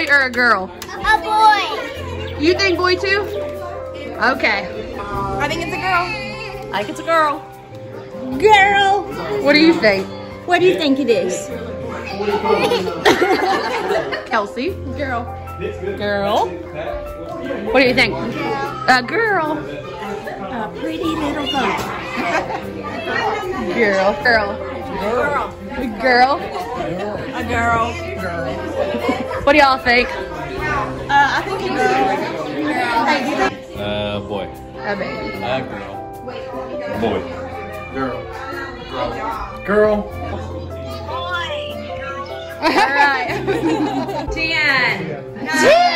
boy or a girl? A boy. You think boy too? Okay. I think it's a girl. I think it's a girl. Girl. What do you think? What do you think it is? Kelsey? Girl. Girl. What do you think? A girl. A pretty little girl. Girl. Girl. Girl. Girl. A girl. What do y'all think? I think it's a girl. Hey, do you think? Boy. A baby. Girl. Boy. Girl. Girl. All right. 10. 9.